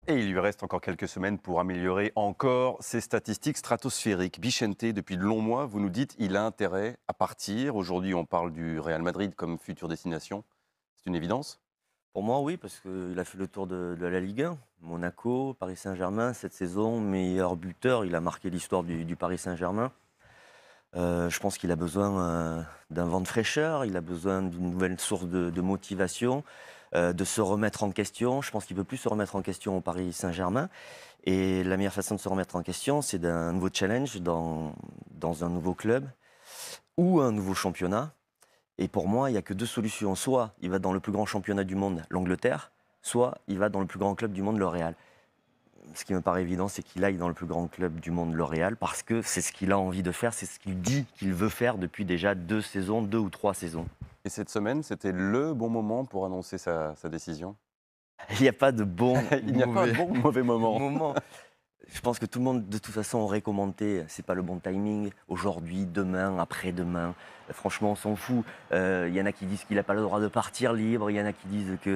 Et il lui reste encore quelques semaines pour améliorer encore ses statistiques stratosphériques. Bichente, depuis de longs mois, vous nous dites qu'il a intérêt à partir. Aujourd'hui, on parle du Real Madrid comme future destination. C'est une évidence? Pour moi, oui, parce qu'il a fait le tour de la Ligue 1. Monaco, Paris Saint-Germain, cette saison, meilleur buteur. Il a marqué l'histoire du Paris Saint-Germain. Je pense qu'il a besoin d'un vent de fraîcheur, il a besoin d'une nouvelle source de motivation, de se remettre en question. Je pense qu'il ne peut plus se remettre en question au Paris Saint-Germain. Et la meilleure façon de se remettre en question, c'est d'un nouveau challenge dans un nouveau club ou un nouveau championnat. Et pour moi, il n'y a que deux solutions. Soit il va dans le plus grand championnat du monde, l'Angleterre, soit il va dans le plus grand club du monde, le Real. Ce qui me paraît évident, c'est qu'il aille dans le plus grand club du monde, le Real, parce que c'est ce qu'il a envie de faire, c'est ce qu'il dit qu'il veut faire depuis déjà 2 ou 3 saisons. Et cette semaine, c'était le bon moment pour annoncer sa décision? Il n'y a pas de bon Il n'y a pas de bon ou mauvais moment. Je pense que tout le monde, de toute façon, aurait commenté, c'est pas le bon timing, aujourd'hui, demain, après-demain. Franchement, on s'en fout. Il y en a qui disent qu'il n'a pas le droit de partir libre, il y en a qui disent que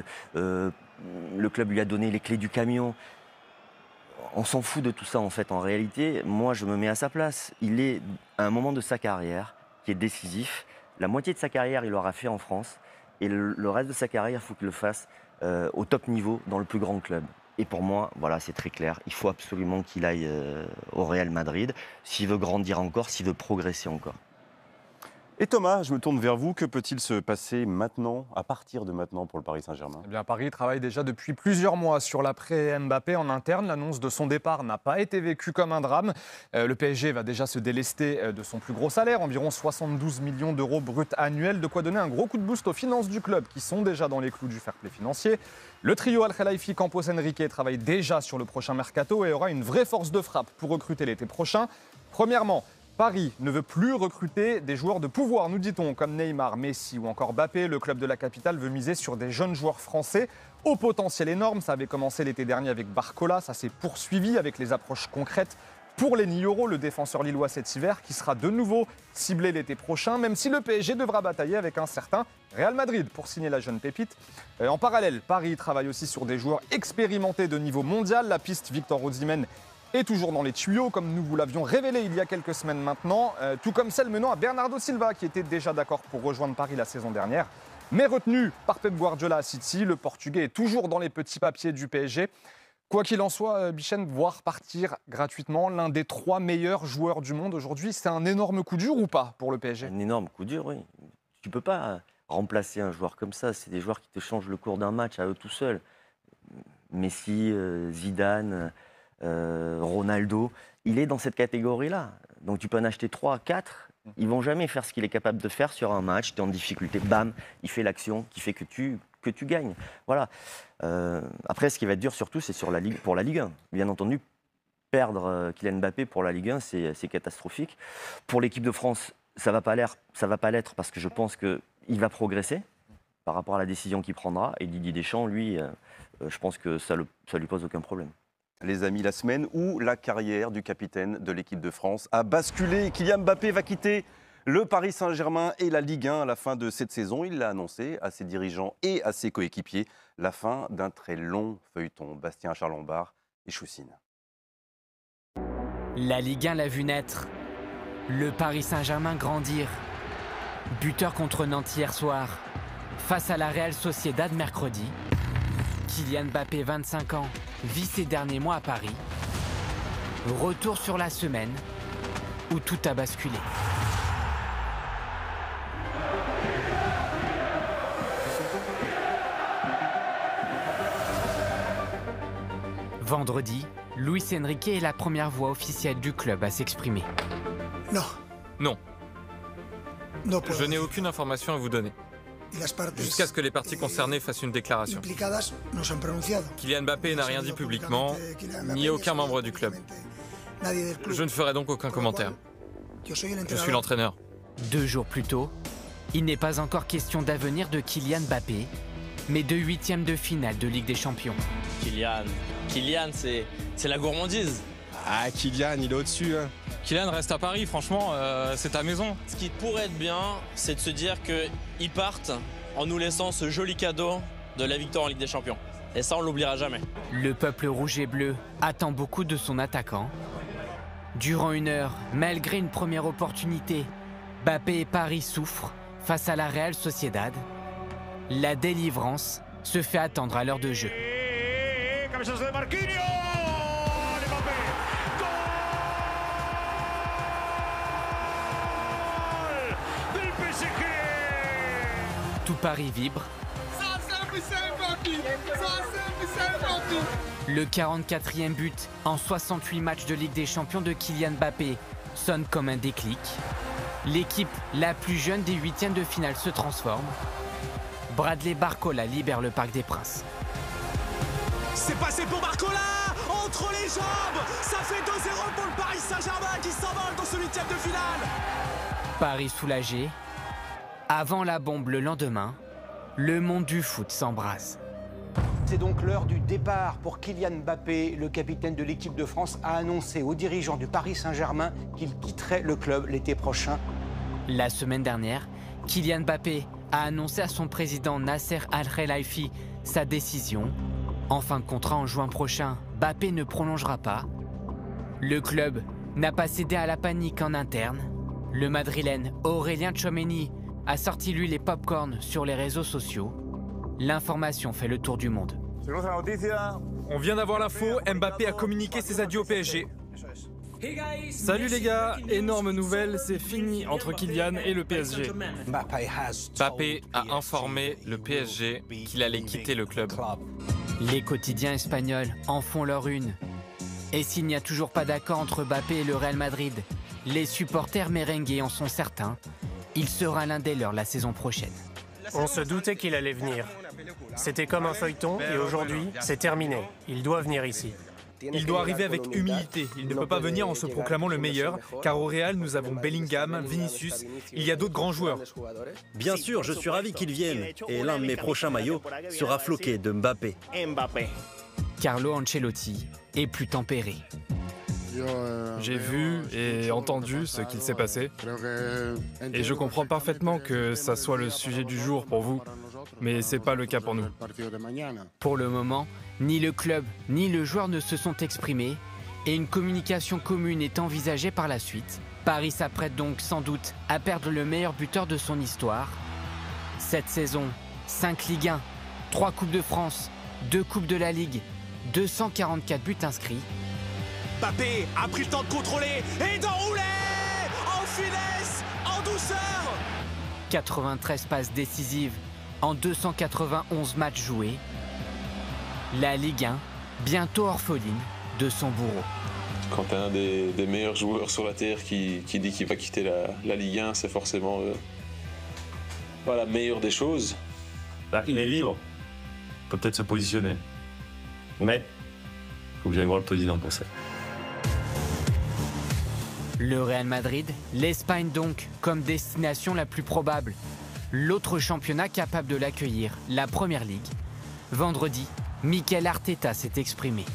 le club lui a donné les clés du camion. On s'en fout de tout ça, en fait. En réalité, moi, je me mets à sa place. Il est à un moment de sa carrière qui est décisif. La moitié de sa carrière, il l'aura fait en France. Et le reste de sa carrière, il faut qu'il le fasse au top niveau, dans le plus grand club. Et pour moi, voilà, c'est très clair. Il faut absolument qu'il aille au Real Madrid, s'il veut grandir encore, s'il veut progresser encore. Et Thomas, je me tourne vers vous. Que peut-il se passer maintenant, à partir de maintenant, pour le Paris Saint-Germain? Eh bien, Paris travaille déjà depuis plusieurs mois sur l'après-Mbappé en interne. L'annonce de son départ n'a pas été vécue comme un drame. Le PSG va déjà se délester de son plus gros salaire, environ 72 millions d'euros bruts annuels, de quoi donner un gros coup de boost aux finances du club, qui sont déjà dans les clous du fair play financier. Le trio Al-Khelaifi, Campos, Henrique travaille déjà sur le prochain mercato et aura une vraie force de frappe pour recruter l'été prochain. Premièrement, Paris ne veut plus recruter des joueurs de pouvoir, nous dit-on, comme Neymar, Messi ou encore Mbappé. Le club de la capitale veut miser sur des jeunes joueurs français au potentiel énorme. Ça avait commencé l'été dernier avec Barcola, ça s'est poursuivi avec les approches concrètes pour Lenny Yoro, le défenseur lillois cet hiver, qui sera de nouveau ciblé l'été prochain, même si le PSG devra batailler avec un certain Real Madrid pour signer la jeune pépite. En parallèle, Paris travaille aussi sur des joueurs expérimentés de niveau mondial. La piste Victor Osimhen est toujours dans les tuyaux, comme nous vous l'avions révélé il y a quelques semaines maintenant, tout comme celle menant à Bernardo Silva, qui était déjà d'accord pour rejoindre Paris la saison dernière, mais retenu par Pep Guardiola à City. Le Portugais est toujours dans les petits papiers du PSG. Quoi qu'il en soit, Bichente, voir partir gratuitement l'un des 3 meilleurs joueurs du monde aujourd'hui, c'est un énorme coup dur ou pas pour le PSG? Un énorme coup dur, oui. Tu ne peux pas remplacer un joueur comme ça. C'est des joueurs qui te changent le cours d'un match à eux tout seuls. Messi, Zidane, Ronaldo, il est dans cette catégorie-là. Donc tu peux en acheter 3, 4. Ils ne vont jamais faire ce qu'il est capable de faire sur un match. Tu es en difficulté, bam, il fait l'action qui fait que tu gagnes. Voilà. Après, ce qui va être dur surtout, c'est pour la Ligue 1. Bien entendu, perdre Kylian Mbappé pour la Ligue 1, c'est catastrophique. Pour l'équipe de France, ça va pas l'être parce que je pense qu'il va progresser par rapport à la décision qu'il prendra. Et Didier Deschamps, lui, je pense que ça lui pose aucun problème. Les amis, la semaine où la carrière du capitaine de l'équipe de France a basculé. Kylian Mbappé va quitter le Paris Saint-Germain et la Ligue 1 à la fin de cette saison. Il l'a annoncé à ses dirigeants et à ses coéquipiers. La fin d'un très long feuilleton. Bastien Charles-Lombard et Choussine. La Ligue 1 l'a vu naître. Le Paris Saint-Germain grandir. Buteur contre Nantes hier soir. Face à la Real Sociedad mercredi. Kylian Mbappé, 25 ans, vit ses derniers mois à Paris. Retour sur la semaine où tout a basculé. Vendredi, Luis Enrique est la première voix officielle du club à s'exprimer. Non. Je n'ai aucune information à vous donner. Jusqu'à ce que les parties concernées fassent une déclaration. Kylian Mbappé n'a rien dit publiquement, ni aucun membre du club. Je ne ferai donc aucun commentaire. Je suis l'entraîneur. 2 jours plus tôt, il n'est pas encore question d'avenir de Kylian Mbappé, mais de 8e de finale de Ligue des Champions. Kylian, c'est la gourmandise. Ah, Kylian, il est au-dessus. Hein. Kylian reste à Paris, franchement, c'est ta maison. Ce qui pourrait être bien, c'est de se dire qu'ils partent en nous laissant ce joli cadeau de la victoire en Ligue des Champions. Et ça, on l'oubliera jamais. Le peuple rouge et bleu attend beaucoup de son attaquant. Durant 1 heure, malgré une première opportunité, Mbappé et Paris souffrent face à la Real Sociedad. La délivrance se fait attendre à l'heure de jeu. Tout Paris vibre. Le 44e but en 68 matchs de Ligue des Champions de Kylian Mbappé sonne comme un déclic. L'équipe la plus jeune des 8e de finale se transforme. Bradley Barcola libère le Parc des Princes. C'est passé pour Barcola, entre les jambes. Ça fait 2-0 pour le Paris Saint-Germain qui s'envole dans ce 8e de finale. Paris soulagé. Avant la bombe le lendemain, le monde du foot s'embrase. C'est donc l'heure du départ pour Kylian Mbappé. Le capitaine de l'équipe de France a annoncé aux dirigeants du Paris Saint-Germain qu'il quitterait le club l'été prochain. La semaine dernière, Kylian Mbappé a annoncé à son président Nasser Al-Khelaifi sa décision. En fin de contrat en juin prochain, Mbappé ne prolongera pas. Le club n'a pas cédé à la panique en interne. Le Madrilène Aurélien Tchouaméni a sorti lui les pop-corns sur les réseaux sociaux. L'information fait le tour du monde. On vient d'avoir l'info, Mbappé a communiqué ses adieux au PSG. Salut les gars, énorme nouvelle, c'est fini entre Kylian et le PSG. Mbappé a informé le PSG qu'il allait quitter le club. Les quotidiens espagnols en font leur une. Et s'il n'y a toujours pas d'accord entre Mbappé et le Real Madrid, les supporters merengues en sont certains. Il sera l'un des leurs la saison prochaine. On se doutait qu'il allait venir. C'était comme un feuilleton et aujourd'hui, c'est terminé. Il doit venir ici. Il doit arriver avec humilité. Il ne peut pas venir en se proclamant le meilleur, car au Real, nous avons Bellingham, Vinicius, il y a d'autres grands joueurs. Bien sûr, je suis ravi qu'il vienne. Et l'un de mes prochains maillots sera floqué de Mbappé. Carlo Ancelotti est plus tempéré. J'ai vu et entendu ce qu'il s'est passé. Et je comprends parfaitement que ça soit le sujet du jour pour vous, mais c'est pas le cas pour nous. Pour le moment, ni le club ni le joueur ne se sont exprimés et une communication commune est envisagée par la suite. Paris s'apprête donc sans doute à perdre le meilleur buteur de son histoire. Cette saison, 5 Ligue 1, 3 Coupes de France, 2 Coupes de la Ligue, 244 buts inscrits. Mbappé a pris le temps de contrôler et d'enrouler en finesse, en douceur. 93 passes décisives en 291 matchs joués. La Ligue 1, bientôt orpheline de son bourreau. Quand tu as un des meilleurs joueurs sur la Terre qui dit qu'il va quitter la Ligue 1, c'est forcément pas la meilleure des choses. Là, il est libre. Il peut peut-être se positionner. Mais il faut que j'aille voir le président pour ça. Le Real Madrid, l'Espagne donc, comme destination la plus probable. L'autre championnat capable de l'accueillir, la Première Ligue. Vendredi, Mikel Arteta s'est exprimé.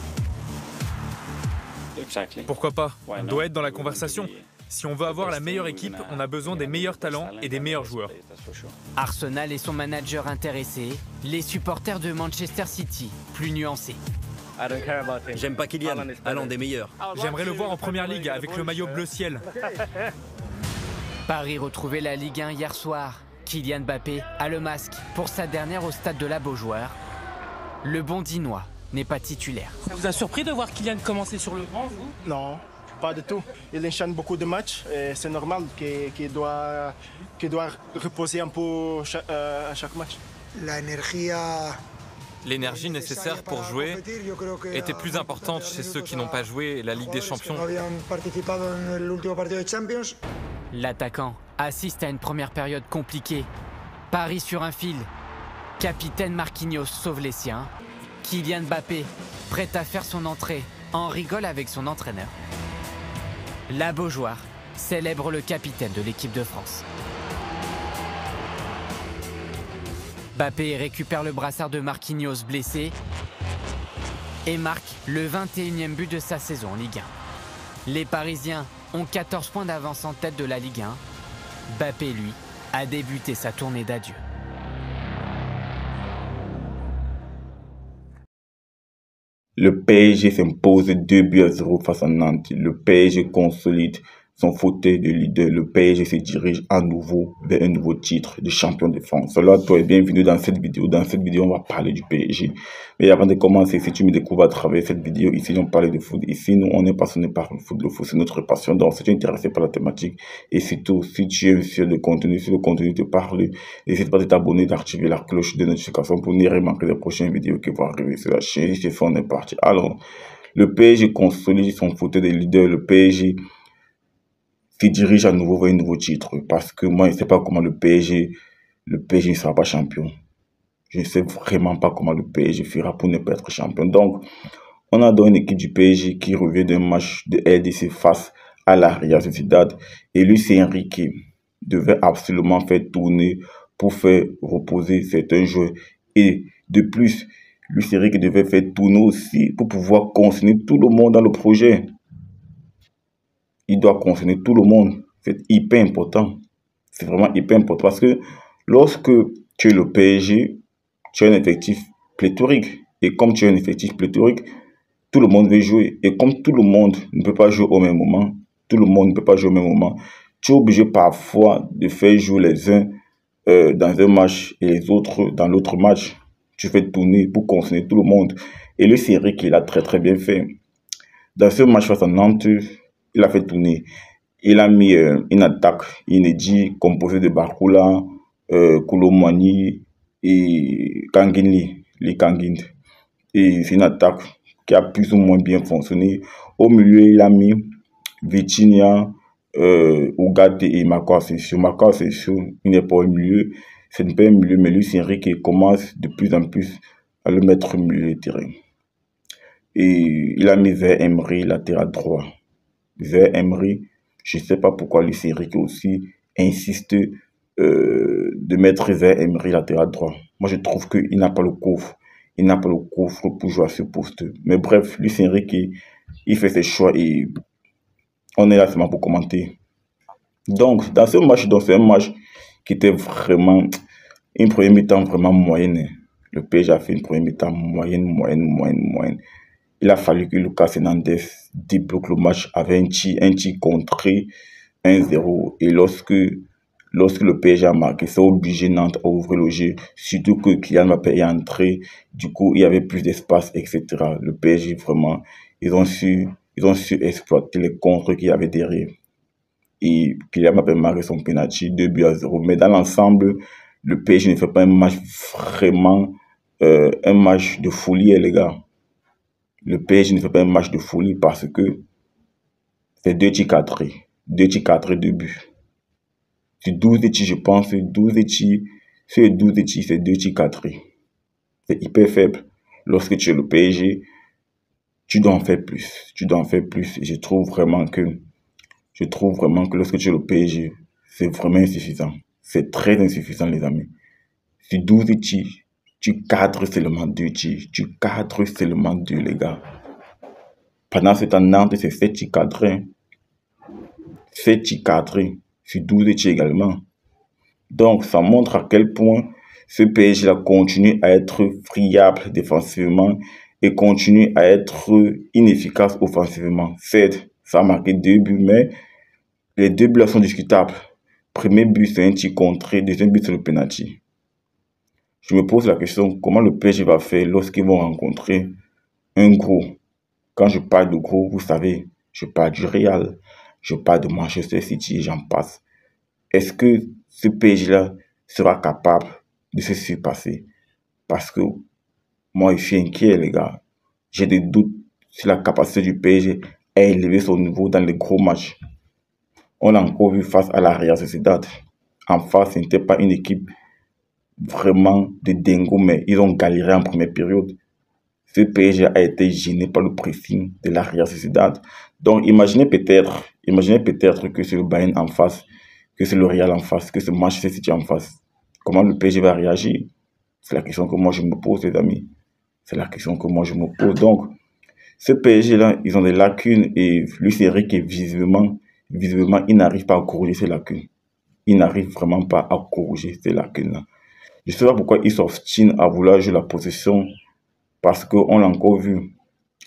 Pourquoi pas? On doit être dans la conversation. Si on veut avoir la meilleure équipe, on a besoin des meilleurs talents et des meilleurs joueurs. Arsenal et son manager intéressés, les supporters de Manchester City, plus nuancés. J'aime pas Kylian, allant des meilleurs. J'aimerais le voir en Première Ligue avec le maillot bleu ciel. Paris retrouvait la Ligue 1 hier soir. Kylian Mbappé a le masque pour sa dernière au stade de la Beaujoire. Le Bondinois n'est pas titulaire. Ça vous a surpris de voir Kylian commencer sur le banc, vous? Non, pas du tout. Il enchaîne beaucoup de matchs et c'est normal qu'il doit reposer un peu à chaque match. L'énergie nécessaire pour jouer était plus importante chez ceux qui n'ont pas joué la Ligue des Champions. L'attaquant assiste à une première période compliquée. Paris sur un fil. Capitaine Marquinhos sauve les siens. Kylian Mbappé, prêt à faire son entrée, en rigole avec son entraîneur. La Beaujoire célèbre le capitaine de l'équipe de France. Mbappé récupère le brassard de Marquinhos blessé et marque le 21e but de sa saison en Ligue 1. Les Parisiens ont 14 points d'avance en tête de la Ligue 1. Mbappé, lui, a débuté sa tournée d'adieu. Le PSG s'impose 2-0 face à Nantes. Le PSG consolide son fauteuil de leader. Le PSG se dirige à nouveau vers un nouveau titre de champion de France. Alors, toi et bienvenue dans cette vidéo. Dans cette vidéo, on va parler du PSG. Mais avant de commencer, si tu me découvres à travers cette vidéo, ici, on parle de foot. Ici, nous, on est passionné par le foot. Le foot, c'est notre passion. Donc, si tu es intéressé par la thématique et surtout, si tu aimes sur le contenu, si le contenu te parle, n'hésite pas de t'abonner, d'activer la cloche de notification pour ne rien manquer des prochaines vidéos qui vont arriver sur la chaîne. C'est fait, on est parti. Alors, le PSG consolide son fauteuil de leader. Le PSG qui dirige à nouveau vers un nouveau titre. Parce que moi, je ne sais pas comment le PSG ne sera pas champion. Je ne sais vraiment pas comment le PSG fera pour ne pas être champion. Donc, on a donc une équipe du PSG qui revient d'un match de LDC face à la Real Sociedad. Et Luis Enrique devait absolument faire tourner pour faire reposer certains joueurs. Et de plus, Luis Enrique devait faire tourner aussi pour pouvoir consigner tout le monde dans le projet. Il doit concerner tout le monde. C'est hyper important. C'est vraiment hyper important parce que lorsque tu es le PSG, tu as un effectif pléthorique. Et comme tu as un effectif pléthorique, tout le monde veut jouer. Et comme tout le monde ne peut pas jouer au même moment, tu es obligé parfois de faire jouer les uns dans un match et les autres dans l'autre match. Tu fais tourner pour concerner tout le monde. Et le série qu'il a très très bien fait. Dans ce match face à Nantes, il a fait tourner. Il a mis une attaque inédite composée de Barcola, Koulibaly et Kanginli, les Kangin. Et c'est une attaque qui a plus ou moins bien fonctionné. Au milieu, il a mis Vitinha, Ugarte et Marco Asensio. Marco Asensio, il n'est pas au milieu. Ce n'est pas un milieu, mais Luis Enrique commence de plus en plus à le mettre au milieu du terrain. Et il a mis vers Emery, latéral droit. Vers Emery, je ne sais pas pourquoi Luis Enrique aussi insiste de mettre vers Emery latéral droit. Moi, je trouve qu'il n'a pas le coffre. Il n'a pas le coffre pour jouer à ce poste. Mais bref, Luis Enrique, il fait ses choix et on est là seulement pour commenter. Donc, dans ce match, c'est un match qui était vraiment une première mi-temps vraiment moyenne. Le PSG a fait une première mi-temps moyenne. Il a fallu que Lucas Hernandez débloque le match avec un tir contré 1-0. Et lorsque le PSG a marqué, c'est obligé Nantes à ouvrir le jeu. Surtout que Kylian Mbappé est entré. Du coup, il y avait plus d'espace, etc. Le PSG, vraiment, ils ont su exploiter les contres qu'il y avait derrière. Et Kylian Mbappé marque son penalty 2-0. Mais dans l'ensemble, le PSG ne fait pas un match vraiment, un match de folie, les gars. Le PSG ne fait pas un match de folie parce que c'est 2 tirs cadrés. 2 tirs cadrés, 2 buts. Sur 12 tirs, je pense, sur 12 tirs, c'est 2 tirs cadrés. C'est hyper faible. Lorsque tu es le PSG, tu dois en faire plus. Et je trouve vraiment que lorsque tu es le PSG, c'est vraiment insuffisant. C'est très insuffisant, les amis. Sur 12 tirs, tu cadres seulement 2 tirs. Tu cadres seulement 2, les gars. Pendant ce temps, Nantes, c'est 7 tirs cadrés. 7 tirs cadrés. Sur 12 tirs également. Donc, ça montre à quel point ce PSG-là continue à être friable défensivement et continue à être inefficace offensivement. Certes, ça a marqué 2 buts, mais les 2 buts sont discutables. Premier but, c'est un tir contré. Deuxième but, c'est le penalty. Je me pose la question, comment le PSG va faire lorsqu'ils vont rencontrer un gros? Quand je parle de gros, vous savez, je parle du Real, je parle de Manchester City et j'en passe. Est-ce que ce PSG-là sera capable de se surpasser? Parce que moi, je suis inquiet, les gars. J'ai des doutes sur la capacité du PSG à élever son niveau dans les gros matchs. On l'a encore vu face à la Real Sociedad. En face, ce n'était pas une équipe vraiment de dingo, mais ils ont galéré en première période. Ce PSG a été gêné par le pressing de la Real Sociedad. Donc, imaginez peut-être que c'est le Bayern en face, que c'est le Real en face, que c'est Manchester City en face. Comment le PSG va réagir? C'est la question que moi je me pose, les amis. C'est la question que moi je me pose. Donc, ce PSG-là, ils ont des lacunes et Luis Enrique, visiblement, il n'arrive pas à corriger ces lacunes. Il n'arrive vraiment pas à corriger ces lacunes-là. Je ne sais pas pourquoi il s'obstine à vouloir jouer la possession parce qu'on l'a encore vu.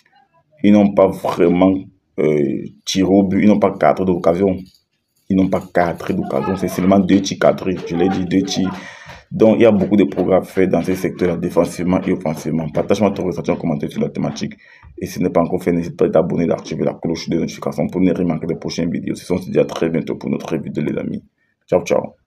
ils n'ont pas vraiment tiré au but, ils n'ont pas cadré d'occasion. Ils n'ont pas cadré d'occasion, c'est seulement 2 tirs cadrés, je l'ai dit, 2 tirs. Donc, il y a beaucoup de progrès à faire dans ce secteur-là, défensivement et offensivement. Partage-moi ton ressenti en commentaire sur la thématique. Et si ce n'est pas encore fait, n'hésite pas à t'abonner, d'activer la cloche de notification pour ne rien manquer des prochaines vidéos. On se dit à très bientôt pour notre vidéo, les amis. Ciao, ciao.